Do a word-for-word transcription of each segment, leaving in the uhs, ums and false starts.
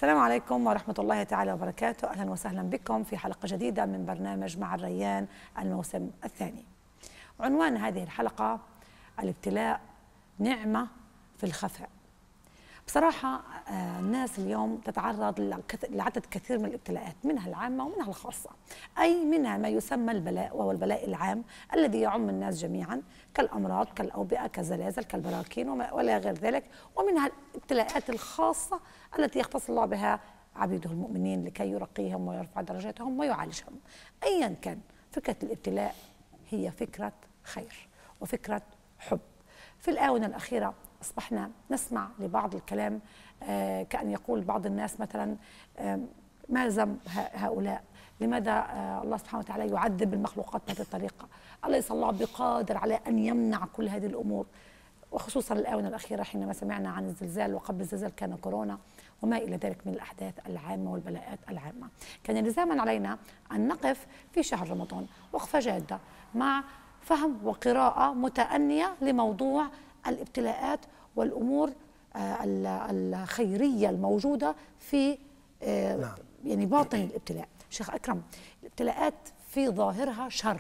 السلام عليكم ورحمة الله تعالى وبركاته. أهلا وسهلا بكم في حلقة جديدة من برنامج مع الريان الموسم الثاني. عنوان هذه الحلقة: الابتلاء نعمة في الخفاء. بصراحة الناس اليوم تتعرض لعدد كثير من الابتلاءات، منها العامة ومنها الخاصة، أي منها ما يسمى البلاء وهو البلاء العام الذي يعم الناس جميعا كالأمراض كالأوبئة كالزلازل كالبراكين ولا غير ذلك، ومنها الابتلاءات الخاصة التي يختص الله بها عبيده المؤمنين لكي يرقيهم ويرفع درجاتهم ويعالجهم. أيا كان، فكرة الابتلاء هي فكرة خير وفكرة حب. في الآونة الأخيرة أصبحنا نسمع لبعض الكلام آه كأن يقول بعض الناس مثلا آه ما ذنب هؤلاء؟ لماذا آه الله سبحانه وتعالى يعذب المخلوقات بهذه الطريقة؟ أليس الله بقادر على أن يمنع كل هذه الأمور؟ وخصوصا الآونة الأخيرة حينما سمعنا عن الزلزال، وقبل الزلزال كان كورونا وما إلى ذلك من الأحداث العامة والبلاءات العامة. كان لزاما علينا أن نقف في شهر رمضان وقفة جادة مع فهم وقراءة متأنية لموضوع الابتلاءات والأمور الخيرية الموجودة في نعم. يعني باطن الابتلاء. شيخ أكرم، الابتلاءات في ظاهرها شر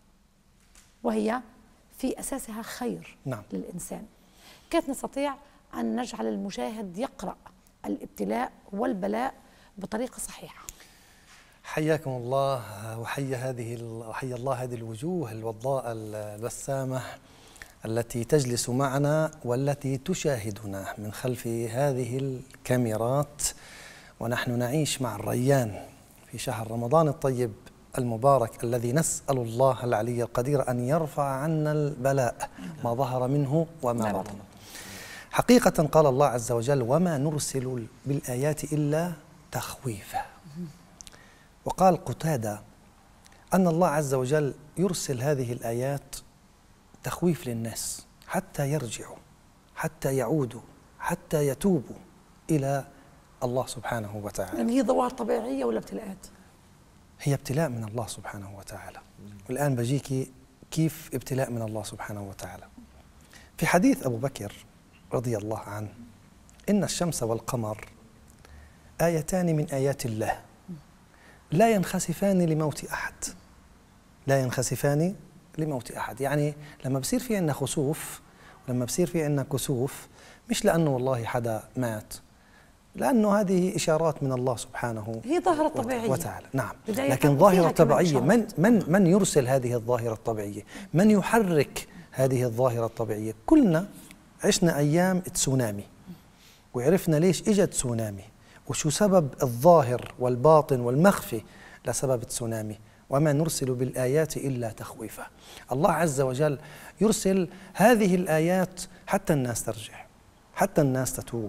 وهي في أساسها خير نعم. للإنسان. كيف نستطيع أن نجعل المشاهد يقرأ الابتلاء والبلاء بطريقة صحيحة؟ حياكم الله وحيا هذه وحيا الله هذه الوجوه الوضاء البسامة التي تجلس معنا والتي تشاهدنا من خلف هذه الكاميرات، ونحن نعيش مع الريان في شهر رمضان الطيب المبارك الذي نسأل الله العلي القدير أن يرفع عنا البلاء ما ظهر منه وما بطن. حقيقة قال الله عز وجل: وما نرسل بالآيات إلا تخويفا. وقال قتادة أن الله عز وجل يرسل هذه الآيات تخويف للناس حتى يرجعوا، حتى يعودوا، حتى يتوبوا إلى الله سبحانه وتعالى. يعني هي ظواهر طبيعية ولا ابتلاءات؟ هي ابتلاء من الله سبحانه وتعالى. والآن بجيكي كيف ابتلاء من الله سبحانه وتعالى. في حديث أبو بكر رضي الله عنه: إن الشمس والقمر آيتان من آيات الله لا ينخسفان لموت أحد. لا ينخسفان لموت أحد، يعني لما بصير في عنا خسوف ولما بصير في عنا كسوف، مش لأنه والله حدا مات، لأنه هذه إشارات من الله سبحانه هي ظاهرة طبيعية وتعالى. نعم، لكن ظاهرة طبيعية. من من من يرسل هذه الظاهرة الطبيعية؟ من يحرك هذه الظاهرة الطبيعية؟ كلنا عشنا أيام تسونامي وعرفنا ليش إجت تسونامي وشو سبب الظاهر والباطن والمخفي لسبب التسونامي. وما نرسل بالآيات إلا تخويفا. الله عز وجل يرسل هذه الآيات حتى الناس ترجع، حتى الناس تتوب.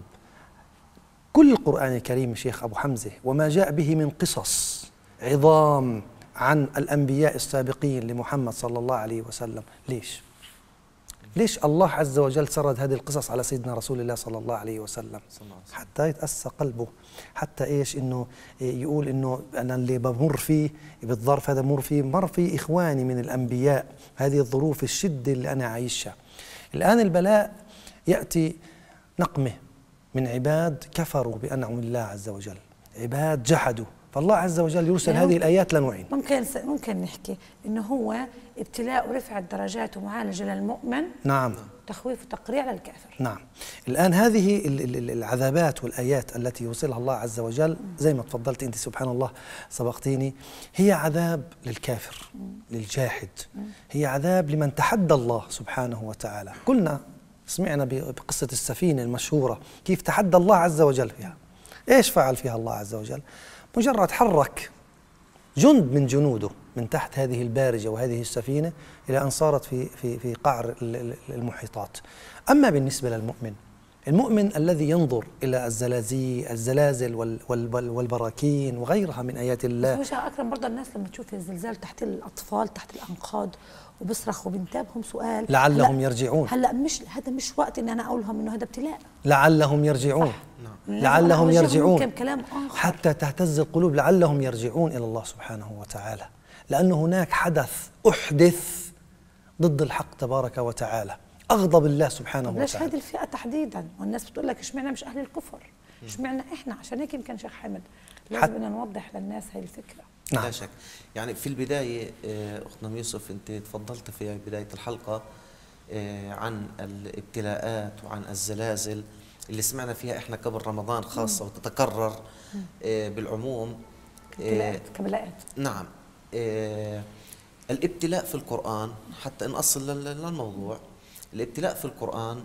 كل القرآن الكريم شيخ أبو حمزة وما جاء به من قصص عظام عن الأنبياء السابقين لمحمد صلى الله عليه وسلم. ليش؟ ليش الله عز وجل سرد هذه القصص على سيدنا رسول الله صلى الله عليه وسلم؟ حتى يتأسى قلبه، حتى إيش إنه يقول إنه أنا اللي بمر فيه بالظرف هذا مر فيه مر فيه إخواني من الأنبياء، هذه الظروف الشدة اللي أنا عايشها. الآن البلاء يأتي نقمة من عباد كفروا بأنعم الله عز وجل، عباد جحدوا، فالله عز وجل يرسل يعني هذه الآيات لنوعين. ممكن ممكن نحكي إنه هو ابتلاء ورفع الدرجات ومعالجة للمؤمن، نعم، تخويف وتقريع للكافر. نعم. الآن هذه العذابات والآيات التي يرسلها الله عز وجل زي ما تفضلت أنت سبحان الله سبقتيني، هي عذاب للكافر للجاحد، هي عذاب لمن تحدى الله سبحانه وتعالى. كلنا سمعنا بقصة السفينة المشهورة كيف تحدى الله عز وجل فيها. إيش فعل فيها الله عز وجل؟ مجرد حرك جند من جنوده من تحت هذه البارجة وهذه السفينة إلى أن صارت في في في قعر المحيطات. أما بالنسبة للمؤمن، المؤمن الذي ينظر إلى الزلازل الزلازل والبراكين وغيرها من آيات الله. بس أكرم، برضه الناس لما تشوف الزلزال تحت الأطفال تحت الأنقاض وبصرخوا بنتابهم سؤال لعلهم يرجعون. هلا مش هذا مش وقت ان انا اقول لهم انه هذا ابتلاء. لعلهم يرجعون. لعلهم يرجعون كلام آخر. حتى تهتز القلوب، لعلهم يرجعون إلى الله سبحانه وتعالى، لأن هناك حدث أحدث ضد الحق تبارك وتعالى، أغضب الله سبحانه وتعالى. ليش هذه الفئة تحديدا؟ والناس بتقول لك اشمعنى مش أهل الكفر؟ اشمعنا احنا؟ عشان هيك يمكن شيخ حمد لازم بدنا نوضح للناس هاي الفكره. نعم. لا شك. يعني في البدايه اختنا ام يوسف انت تفضلت في بدايه الحلقه عن الابتلاءات وعن الزلازل اللي سمعنا فيها احنا قبل رمضان خاصه مم. وتتكرر مم. بالعموم. ابتلاءات كبلاءات. نعم. الابتلاء في القرآن حتى نأصل للموضوع، الابتلاء في القرآن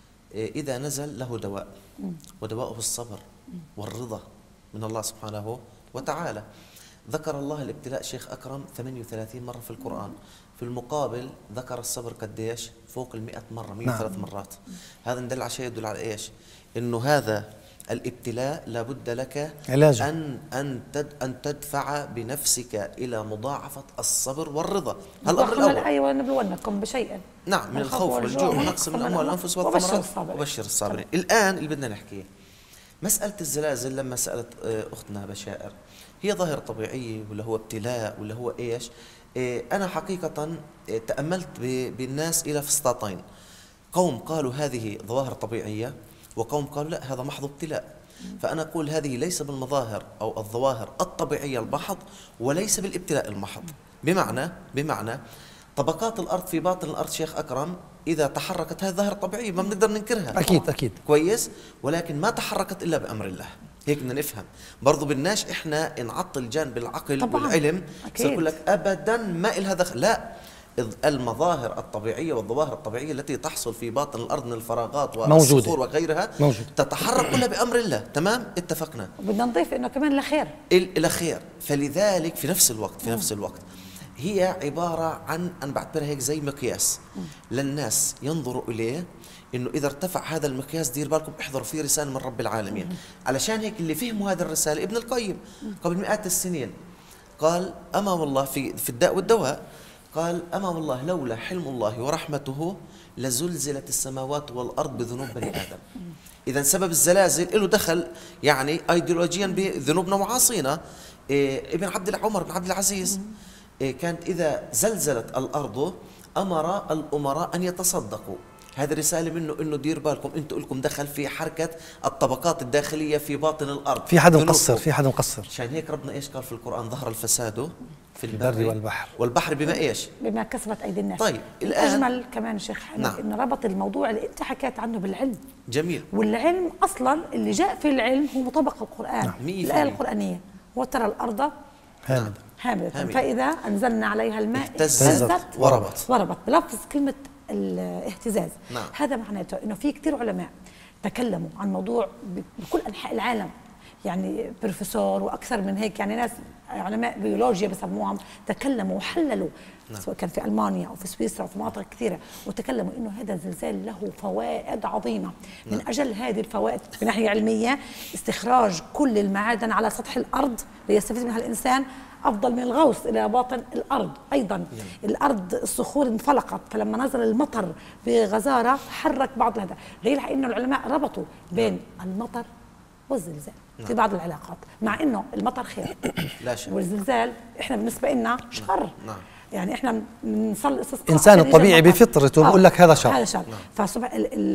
إذا نزل له دواء، ودواءه الصبر والرضا من الله سبحانه وتعالى. ذكر الله الابتلاء شيخ أكرم ثمانية وثلاثين مرة في القرآن، في المقابل ذكر الصبر قديش؟ فوق المئة مرة، مئة وثلاث مرات. هذا ندل على شيء يدل على إيش؟ إنه هذا الابتلاء لابد لك علاجه. أن أن أن تدفع بنفسك إلى مضاعفة الصبر والرضا. الأمر الأول الآية ولنبلونكم بشيء نعم من الخوف والجوع ونقص من الأموال والأنفس والثمرات وبشر الصابرين. الآن اللي بدنا نحكيه مسألة الزلازل. لما سألت أختنا بشائر هي ظاهرة طبيعية ولا هو ابتلاء ولا هو إيش؟ أنا حقيقة تأملت بالناس إلى فسطاطين، قوم قالوا هذه ظواهر طبيعية، وقوم قالوا لا هذا محض ابتلاء. فأنا أقول هذه ليس بالمظاهر أو الظواهر الطبيعية المحض، وليس بالابتلاء المحض. بمعنى بمعنى طبقات الأرض في باطن الأرض شيخ أكرم إذا تحركت هذه ظاهرة طبيعية ما بنقدر ننكرها. أكيد أكيد كويس، ولكن ما تحركت إلا بأمر الله. هيك بدنا نفهم برضو. بدناش إحنا نعطل جانب العقل طبعاً. والعلم سأقول لك أبدا ما إلها دخل. لا، المظاهر الطبيعية والظواهر الطبيعية التي تحصل في باطن الأرض من الفراغات والصخور وغيرها موجود. تتحرك كلها بأمر الله. تمام، اتفقنا. وبدنا نضيف إنه كمان لخير لخير. فلذلك في نفس الوقت في نفس الوقت هي عبارة عن أنا بعتبرها هيك زي مقياس للناس ينظروا إليه، إنه إذا ارتفع هذا المقياس دير بالكم احضروا فيه رسالة من رب العالمين. علشان هيك اللي فهموا هذه الرسالة ابن القيم قبل مئات السنين قال أما والله في في الداء والدواء، قال أما والله لولا حلم الله ورحمته لزلزلت السماوات والأرض بذنوب بني آدم. إذا سبب الزلازل له دخل يعني أيديولوجيا بذنوبنا وعاصينا. إيه ابن عبد عمر بن عبد العزيز إيه كانت إذا زلزلت الأرض أمر الأمراء أن يتصدقوا. هذه رسالة منه إنه دير بالكم أنتم لكم دخل في حركة الطبقات الداخلية في باطن الأرض. في حدا مقصر في حدا مقصر. عشان هيك ربنا إيش قال في القرآن؟ ظهر الفساد في البر والبحر والبحر بما إيش؟ بما كسبت أيدي الناس. طيب الأجمل كمان شيخ حمد نعم. إنه ربط الموضوع اللي أنت حكيت عنه بالعلم. جميل. والعلم أصلا اللي جاء في العلم هو مطابق القرآن. نعم. الآية القرآنية وترى الأرض هامدة هامدة فإذا أنزلنا عليها الماء اهتزت وربت وربت بلفظ كلمة الاهتزاز. نعم. هذا معناته انه في كثير علماء تكلموا عن موضوع بكل انحاء العالم، يعني بروفيسور واكثر من هيك، يعني ناس علماء بيولوجيا بسموهم تكلموا وحللوا. نعم. سواء كان في المانيا او في سويسرا وفي مناطق كثيره، وتكلموا انه هذا الزلزال له فوائد عظيمه. نعم. من اجل هذه الفوائد من ناحيه علميه استخراج كل المعادن على سطح الارض ليستفيد منها الانسان أفضل من الغوص إلى باطن الأرض. أيضا يعني. الأرض الصخور انفلقت، فلما نزل المطر بغزارة حرك بعض هذا. دليل على إنه العلماء ربطوا بين نعم. المطر والزلزال نعم. في بعض العلاقات، مع إنه المطر خير لا شك. والزلزال إحنا بالنسبة لنا شر. نعم. نعم. يعني احنا بنصلي استسقاء انسان الطبيعي بفطرته بقول لك هذا شر هذا شر. نعم. فصبح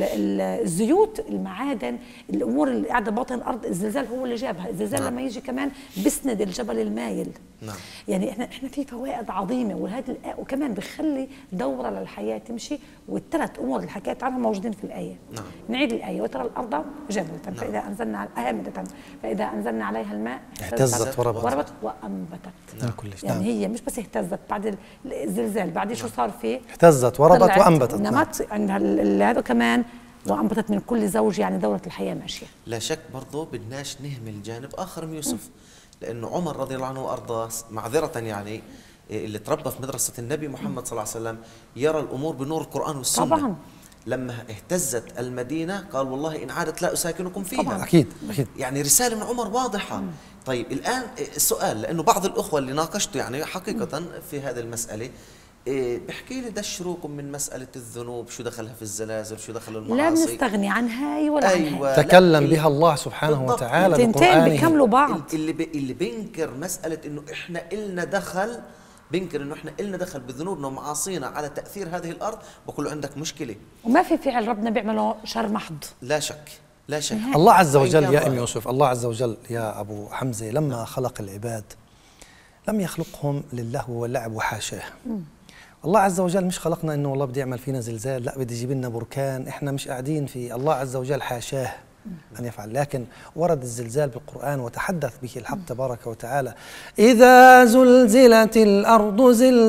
الزيوت المعادن الامور اللي قاعده باطن الارض الزلزال هو اللي جابها. الزلزال نعم. لما يجي كمان بسند الجبل المايل. نعم. يعني احنا احنا في فوائد عظيمه، وهذا وكمان بخلي دوره للحياه تمشي. والثلاث امور اللي حكيت عنها موجودين في الايه. نعم. نعيد الايه وترى الارض جبلة نعم. فاذا انزلنا هامدة فاذا انزلنا عليها الماء اهتزت وربت وربت وانبتت. نعم. يعني نعم. هي مش بس اهتزت بعد الزلزال، بعدين شو صار فيه؟ اهتزت وربت وانبتت. نمت عندها هذا كمان وانبتت من كل زوج، يعني دوره الحياه ماشيه. لا شك. برضه بدناش نهمل جانب اخر من يوسف، لانه عمر رضي الله عنه وارضاه معذره يعني اللي تربى في مدرسه النبي محمد صلى الله عليه وسلم يرى الامور بنور القران والسنه. طبعا. لما اهتزت المدينه قال والله ان عادت لا اساكنكم فيها. طبعا. اكيد اكيد. يعني رساله من عمر واضحه. مم. طيب الان السؤال، لانه بعض الاخوه اللي ناقشته يعني حقيقه مم. في هذه المساله إيه بحكي لي دشروكم من مسألة الذنوب، شو دخلها في الزلازل، شو دخل المعاصي. لا بنستغني عن هاي ولا أيوة عن هاي. تكلم بها الله سبحانه وتعالى تنتين بيكملوا بعض. اللي بي اللي بينكر مسألة إنه إحنا إلنا دخل، بينكر إنه إحنا إلنا دخل بذنوبنا ومعاصينا على تأثير هذه الأرض، بقول له عندك مشكلة. وما في فعل ربنا بيعمله شر محض. لا شك لا شك. الله عز وجل يا أم يوسف، الله عز وجل يا أبو حمزة لما خلق العباد لم يخلقهم للهو واللعب وحاشاه. الله عز وجل مش خلقنا إنه والله بدي يعمل فينا زلزال، لا بدي يجيب لنا بركان، إحنا مش قاعدين في. الله عز وجل حاشاه أن يفعل، لكن ورد الزلزال بالقرآن وتحدث به الحق تبارك وتعالى: إذا زلزلت الأرض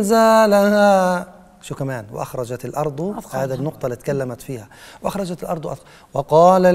زلزالها. شو كمان؟ وأخرجت الأرض، هذا النقطة اللي تكلمت فيها، وأخرجت الأرض أثقالها وقال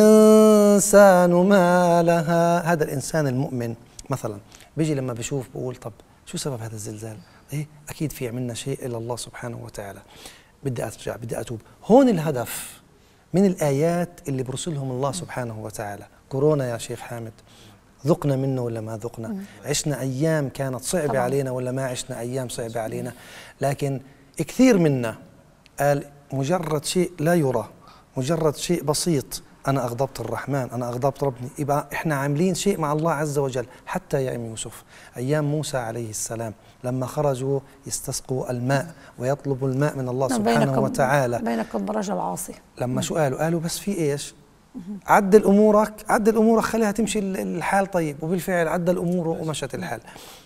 الإنسان ما لها. هذا الإنسان المؤمن مثلا بيجي لما بيشوف بقول طب شو سبب هذا الزلزال؟ إيه أكيد في عملنا شيء إلى الله سبحانه وتعالى، بدي أرجع بدي أتوب. هون الهدف من الآيات اللي برسلهم الله سبحانه وتعالى. كورونا يا شيخ حامد، ذقنا منه ولا ما ذقنا؟ عشنا أيام كانت صعبة طبعا. علينا ولا ما عشنا أيام صعبة علينا؟ لكن كثير منا قال مجرد شيء لا يرى، مجرد شيء بسيط، أنا أغضبت الرحمن، أنا أغضبت ربي، يبقى إحنا عاملين شيء مع الله عز وجل. حتى يا أم يوسف أيام موسى عليه السلام لما خرجوا يستسقوا الماء ويطلبوا الماء من الله سبحانه بينكم وتعالى، بينكم رجل عاصي. لما شو قالوا؟ قالوا بس في إيش؟ عدل أمورك، عدل أمورك خليها تمشي الحال. طيب وبالفعل عدل أموره ومشت الحال.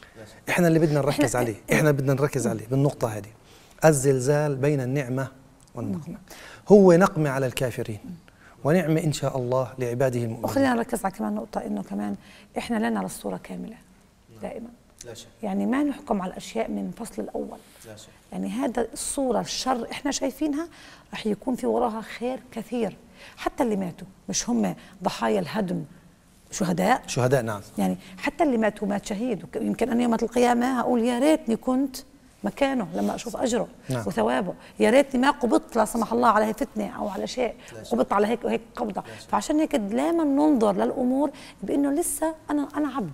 إحنا اللي بدنا نركز عليه، إحنا بدنا نركز عليه بالنقطة هذه. الزلزال بين النعمة والنقمة، هو نقمة على الكافرين ونعمة إن شاء الله لعباده المؤمنين. وخلينا نركز على كمان نقطة، إنه كمان إحنا لنا الصورة كاملة دائما. لا شك. يعني ما نحكم على الأشياء من الفصل الأول. لا شك. يعني هذا الصورة الشر إحنا شايفينها، رح يكون في وراها خير كثير. حتى اللي ماتوا مش هم ضحايا الهدم شهداء؟ شهداء نعم. يعني حتى اللي ماتوا مات شهيد، يمكن أنا يوم القيامة هقول يا ريتني كنت مكانه لما أشوف أجره نعم. وثوابه، يا ريتني ما قبضت لا سمح الله على فتنة أو على شيء، قبضت على هيك وهيك قبضة. فعشان هيك دائما ننظر للأمور بأنه لسه أنا أنا عبد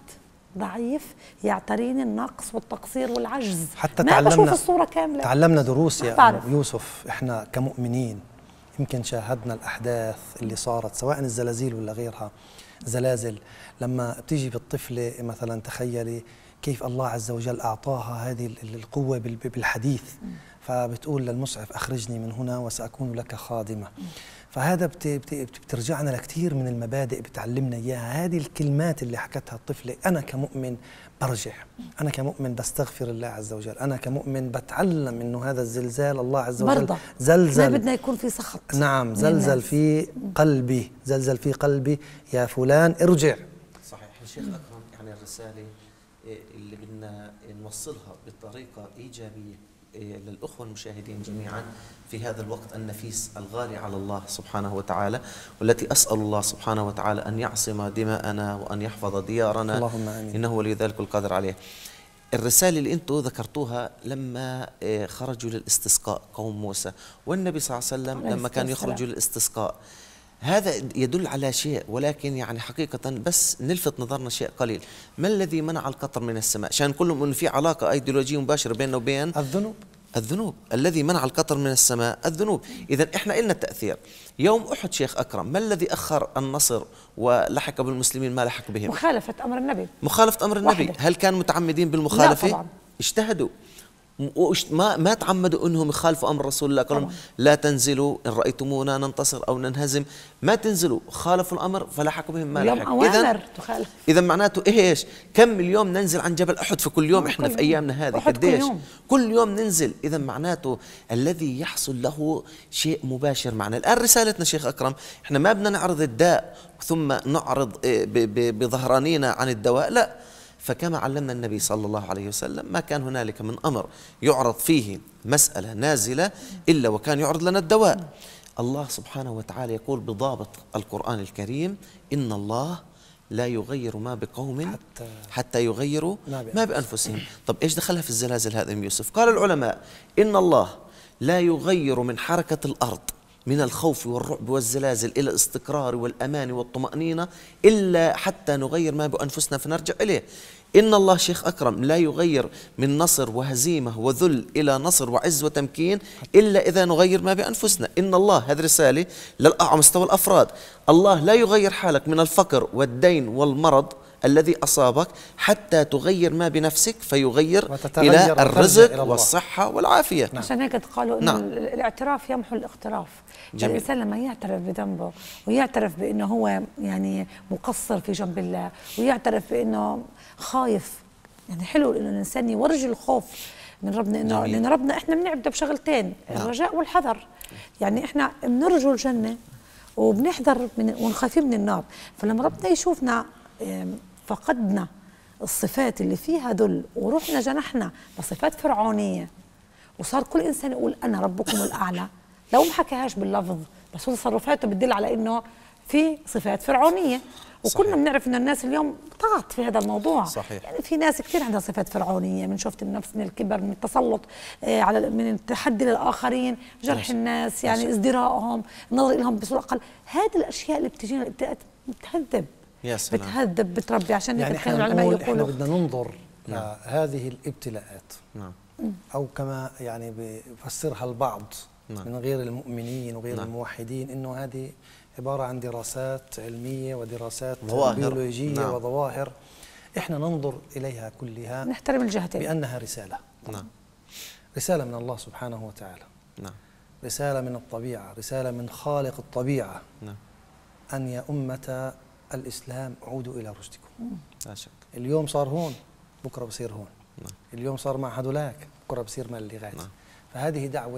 ضعيف يعتريني النقص والتقصير والعجز، حتى ما تعلمنا بشوف الصورة كاملة. تعلمنا دروس يا يوسف. إحنا كمؤمنين يمكن شاهدنا الأحداث اللي صارت سواء الزلازل ولا غيرها، زلازل لما بتيجي بالطفلة مثلا، تخيلي كيف الله عز وجل أعطاها هذه القوة بالحديث، فبتقول للمسعف أخرجني من هنا وسأكون لك خادمة. فهذا بترجعنا لكثير من المبادئ بتعلمنا إياها. هذه الكلمات اللي حكتها الطفلة، أنا كمؤمن برجع، أنا كمؤمن بستغفر الله عز وجل، أنا كمؤمن بتعلم إنه هذا الزلزال الله عز وجل برضه زلزل، ما بدنا يكون في سخط. نعم زلزل في قلبي، زلزل في قلبي يا فلان ارجع. صحيح الشيخ أكرم، يعني الرسالة اللي بدنا نوصلها بطريقة إيجابية للأخوة المشاهدين جميعا في هذا الوقت النفيس الغالي على الله سبحانه وتعالى، والتي أسأل الله سبحانه وتعالى أن يعصم دماءنا وأن يحفظ ديارنا، اللهم آمين، إنه ولي ذلك القادر عليه. الرسالة اللي أنتم ذكرتوها لما خرجوا للاستسقاء قوم موسى، والنبي صلى الله عليه وسلم لما كان يخرجوا للاستسقاء، هذا يدل على شيء، ولكن يعني حقيقة بس نلفت نظرنا شيء قليل. ما الذي منع القطر من السماء؟ عشان كلهم انه في علاقة ايديولوجية مباشرة بيننا وبين الذنوب. الذنوب الذي منع القطر من السماء الذنوب. إذا إحنا إلنا تأثير. يوم أحد شيخ أكرم، ما الذي أخر النصر ولحق بالمسلمين ما لحق بهم؟ مخالفة أمر النبي. مخالفة أمر النبي. وحدة. هل كانوا متعمدين بالمخالفة؟ لا طبعا. اجتهدوا، ما ما تعمدوا انهم يخالفوا امر رسول الله، قالوا لا تنزلوا ان رايتمونا ننتصر او ننهزم، ما تنزلوا، خالفوا الامر فلحقوا بهم ما لحق. اذا تخالف، اذا معناته ايش؟ كم اليوم ننزل عن جبل احد في كل يوم؟ احنا في ايامنا هذه قديش؟ كل يوم ننزل. اذا معناته الذي يحصل له شيء مباشر معنا. الان رسالتنا شيخ اكرم، احنا ما بدنا نعرض الداء ثم نعرض بظهرانينا عن الدواء، لا. فكما علمنا النبي صلى الله عليه وسلم، ما كان هنالك من أمر يعرض فيه مسألة نازلة إلا وكان يعرض لنا الدواء. الله سبحانه وتعالى يقول بضابط القرآن الكريم: إن الله لا يغير ما بقوم حتى, حتى يغيروا ما بأنفسهم. طب إيش دخلها في الزلازل هذا يا يوسف؟ قال العلماء: إن الله لا يغير من حركة الأرض من الخوف والرعب والزلازل إلى الاستقرار والأمان والطمأنينة إلا حتى نغير ما بأنفسنا فنرجع إليه. إن الله شيخ أكرم لا يغير من نصر وهزيمة وذل إلى نصر وعز وتمكين إلا إذا نغير ما بأنفسنا. إن الله، هذه رسالة للأعلى مستوى الأفراد، الله لا يغير حالك من الفقر والدين والمرض الذي أصابك حتى تغير ما بنفسك فيغير وتتغير إلى وترجع الرزق إلى الله. والصحة والعافية. نعم. عشان هيك قالوا إنه نعم. الاعتراف يمحو الاغتراف. جميل. الإنسان لما يعترف بذنبه ويعترف بأنه هو يعني مقصر في جنب الله ويعترف بأنه خايف، يعني حلو إنه الإنسان يورجي الخوف من ربنا، إنه لأن ربنا إحنا بنعبده بشغلتين، نعم. الرجاء والحذر. يعني إحنا بنرجو الجنة وبنحذر من ونخافين من النار. فلما ربنا يشوفنا فقدنا الصفات اللي فيها ذل ورحنا جنحنا لصفات فرعونية وصار كل إنسان يقول أنا ربكم الأعلى، لو ما حكاهاش باللفظ بس هو تصرفاته بتدل على إنه في صفات فرعونية. وكلنا بنعرف إن الناس اليوم طغت في هذا الموضوع. صحيح. يعني في ناس كثير عندها صفات فرعونية، من شفت النفس، من الكبر، من التسلط آه على من التحدي للآخرين، جرح الناس، يعني ازدراءهم، النظر لهم بصورة أقل. هذه الأشياء اللي بتجينا بتهذب يا سلام. بتهذب بتربي. عشان يعني هيك كانوا احنا العلماء نقول احنا يقولوا بدنا ننظر نعم. لهذه الابتلاءات، نعم. أو كما يعني بفسرها البعض نعم. من غير المؤمنين وغير نعم. الموحدين، إنه هذه عبارة عن دراسات علمية ودراسات ظواهر. بيولوجية نعم. وظواهر، إحنا ننظر إليها كلها نحترم الجهتين بأنها رسالة. نعم. رسالة من الله سبحانه وتعالى، نعم. رسالة من الطبيعة، رسالة من خالق الطبيعة، نعم. أن يا أمة الإسلام عودوا إلى رشدكم. لا شك. اليوم صار هون بكرة بصير هون. نعم. اليوم صار مع هدولاك بكرة بصير مع اللي غاد. نعم. فهذه دعوة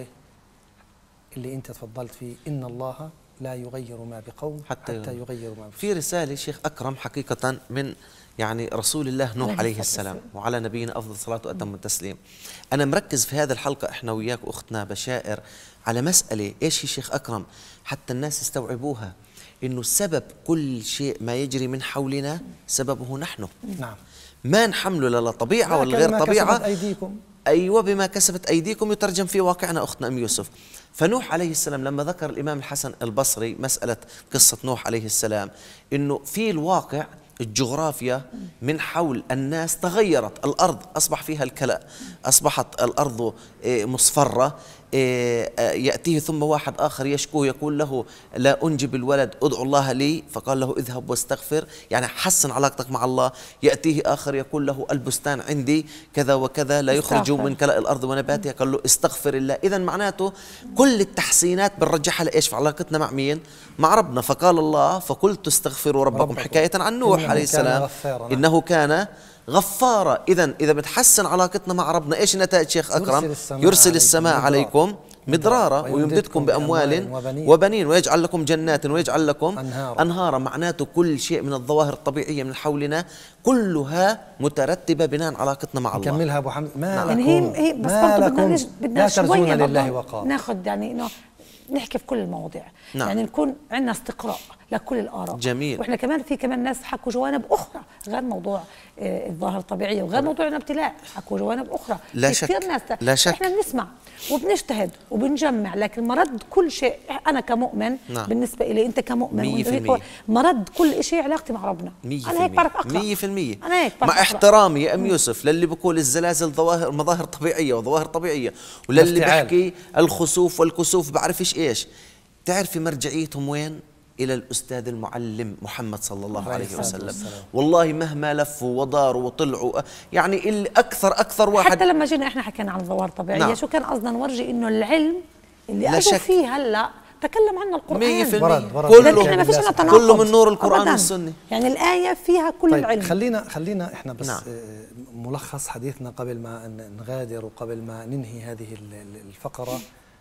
اللي أنت تفضلت فيه، إن الله لا يغير ما بقوم حتى, حتى يغيروا ما بقوم. في رسالة شيخ أكرم حقيقة من يعني رسول الله نوح عليه السلام وعلى نبينا أفضل الصلاة وأتم التسليم. أنا مركز في هذه الحلقة إحنا وياك أختنا بشائر على مسألة إيش هي شيخ أكرم حتى الناس يستوعبوها، إنه سبب كل شيء ما يجري من حولنا سببه نحن. نعم. ما نحمله لا طبيعة ولا غير طبيعة. أيديكم. أيوة بما كسبت أيديكم يترجم في واقعنا أختنا أم يوسف. فنوح عليه السلام لما ذكر الإمام الحسن البصري مسألة قصة نوح عليه السلام، إنه في الواقع الجغرافيا من حول الناس تغيرت، الأرض أصبح فيها الكلأ، أصبحت الأرض مصفرة، يأتيه ثم واحد آخر يشكوه يقول له لا أنجب الولد أدعو الله لي، فقال له اذهب واستغفر، يعني حسن علاقتك مع الله. يأتيه آخر يقول له البستان عندي كذا وكذا لا يخرج من كلأ الأرض ونباتها، قال له استغفر الله. إذن معناته كل التحسينات بنرجعها لإيش؟ في علاقتنا مع مين؟ مع ربنا. فقال الله فقلت استغفروا ربكم, ربكم. حكاية عن نوح عليه السلام إنه كان غفارة. إذن إذا بتحسن علاقتنا مع ربنا إيش النتائج شيخ أكرم؟ يرسل السماء, يرسل السماء عليكم مدرارا ويمددكم بأموال وبنين, وبنين ويجعل لكم جنات ويجعل لكم أنهارا, أنهارا. معناته كل شيء من الظواهر الطبيعية من حولنا كلها مترتبة بناء علاقتنا مع الله. نكملها أبو حمد. ما نعم. لكم يعني هي بس ما لكم بدنا لا ترجون لله وقار. ناخذ يعني إنه نحكي في كل المواضيع. نعم. يعني نكون عندنا استقراء لكل الآراء. جميل. واحنا كمان في كمان ناس حكوا جوانب أخرى غير موضوع آه الظاهرة الطبيعية وغير موضوع الابتلاء، حكوا جوانب أخرى. لا شك. كثير ناس لا شك. احنا بنسمع وبنجتهد وبنجمع، لكن مرد كل شيء أنا كمؤمن. نعم. بالنسبة إلي أنت كمؤمن مرد كل شيء علاقتي مع ربنا. أنا هيك بعرف أقرأ مية في المية. أنا هيك مع احترامي يا أم يوسف للي بقول الزلازل ظواهر مظاهر طبيعية وظواهر طبيعية، وللي بحكي الخسوف والكسوف بعرفش إيش. تعرفي مرجعيتهم وين؟ إلى الأستاذ المعلم محمد صلى الله عليه وسلم. والله مهما لفوا وداروا وطلعوا، يعني اللي أكثر أكثر واحد. حتى لما جينا إحنا حكينا عن الظواهر الطبيعية. نعم. شو كان قصدنا نورجي إنه العلم اللي أجوا فيه هلا تكلم عنه القرآن مية في المية. كله ما فيش لنا تناقض، كله من نور القرآن والسنة. يعني الآية فيها كل طيب العلم. خلينا خلينا إحنا بس نعم. ملخص حديثنا قبل ما نغادر وقبل ما ننهي هذه الفقرة.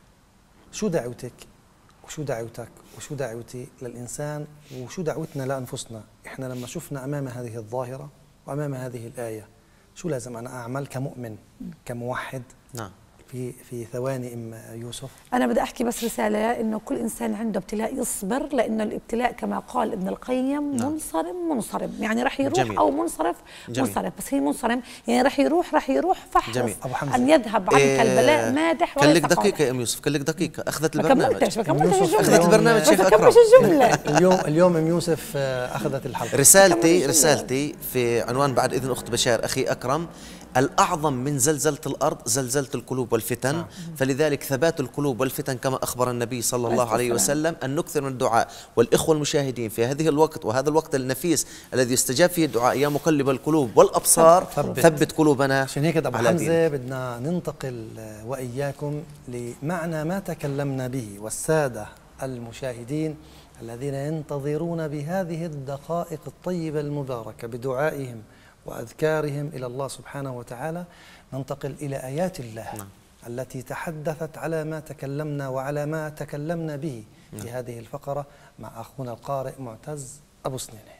شو دعوتك وشو دعوتك وشو دعوتي للإنسان وشو دعوتنا لأنفسنا؟ إحنا لما شفنا أمام هذه الظاهرة وأمام هذه الآية شو لازم أنا أعمل كمؤمن كموحد؟ نعم. في في ثواني ام يوسف. انا بدي احكي بس رساله انه كل انسان عنده ابتلاء يصبر، لانه الابتلاء كما قال ابن القيم نعم. منصرم منصرم، يعني رح يروح جميل. او منصرف جميل. منصرف، بس هي منصرم يعني رح يروح رح يروح فحرص ان يذهب عنك إيه البلاء مادح ولا كلك دقيقه يا ام يوسف، كلك دقيقه. اخذت البرنامج. ما كملتش ما كملتش الجمله. اخذت البرنامج شيخ اكرم. الجمله. اليوم اليوم ام يوسف اخذت الحلقه. رسالتي رسالتي في عنوان بعد اذن اخت بشار اخي اكرم، الأعظم من زلزلة الأرض زلزلة القلوب والفتن. نعم. فلذلك ثبات القلوب والفتن كما أخبر النبي صلى الله عليه وسلم أن نكثر من الدعاء. والإخوة المشاهدين في هذه الوقت وهذا الوقت النفيس الذي يستجاب فيه الدعاء، يا مقلب القلوب والأبصار ثبت, ثبت قلوبنا. عشان هيك أبو حمزة بدنا ننتقل وإياكم لمعنى ما تكلمنا به، والسادة المشاهدين الذين ينتظرون بهذه الدقائق الطيبة المباركة بدعائهم وأذكارهم إلى الله سبحانه وتعالى ننتقل إلى آيات الله. نعم. التي تحدثت على ما تكلمنا وعلى ما تكلمنا به. نعم. في هذه الفقرة مع أخونا القارئ معتز أبو سنينة.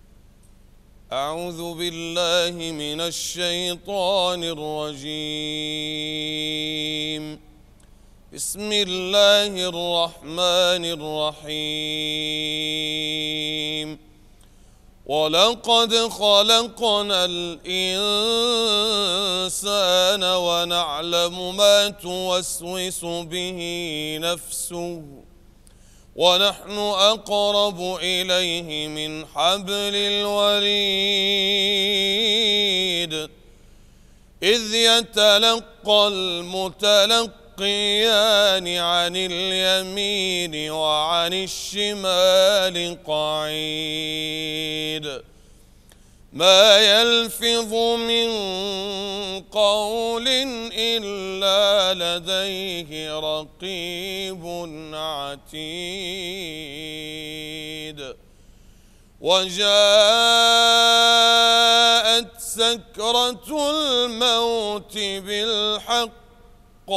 أعوذ بالله من الشيطان الرجيم. بسم الله الرحمن الرحيم. ولقد خلقنا الإنسان ونعلم ما توسوس به نفسه ونحن أقرب إليه من حبل الوريد إذ يتلقى المتلقيان عن اليمين وعن الشمال قعيد ما يلفظ من قول إلا لديه رقيب عتيد وجاءت سكرة الموت بالحق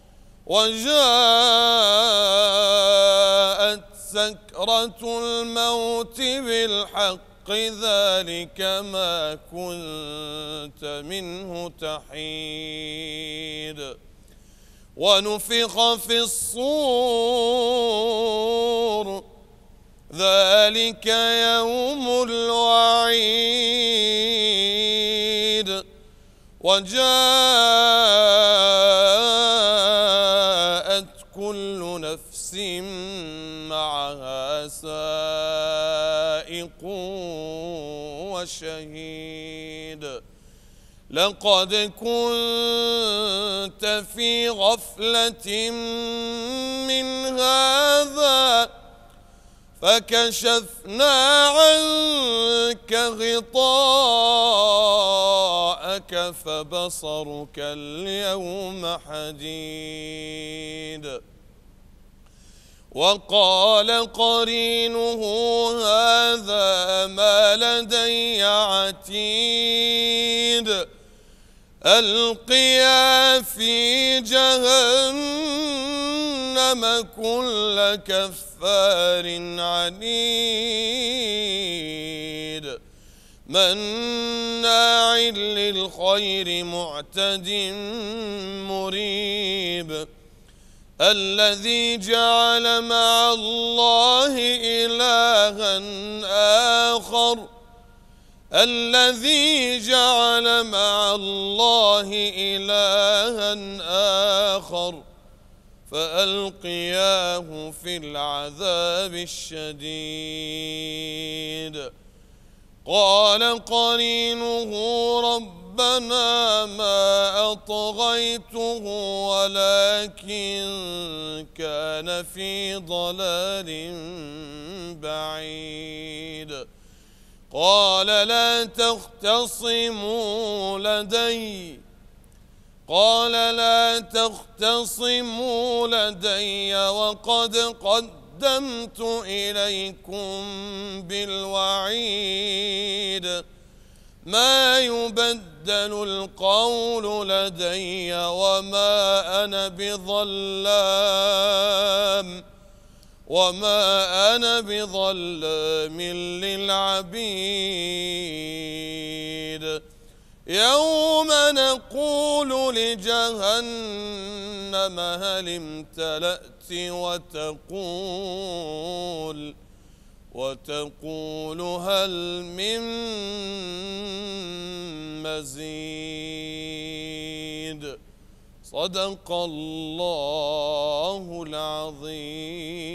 وجاءت سكرة الموت بالحق ذلك ما كنت منه تحيد ونفخ في الصور ذلك يوم الوعيد وجاءت كل نفس معها سائق وشهيد لقد كنت في غفلة من هذا فكشفنا عنك غطاءك فبصرك اليوم حديد وقال قرينه هذا ما لدي عتيد ألقيا في جهنم كل كفار عنيد مناع للخير معتد مريب الذي جعل مع الله إلها آخر الذي جعل مع الله إلها آخر فألقياه في العذاب الشديد قال قرينه ربنا ما أطغيته ولكن كان في ضلال بعيد قال لا تختصموا لدي قال لا تختصموا لدي وقد قدمت إليكم بالوعيد ما يبدل القول لدي وما أنا بظلام وما أنا بظلام للعبيد يوم نقول لجهنم هل امتلأت وتقول وتقول هل من مزيد صدق الله العظيم.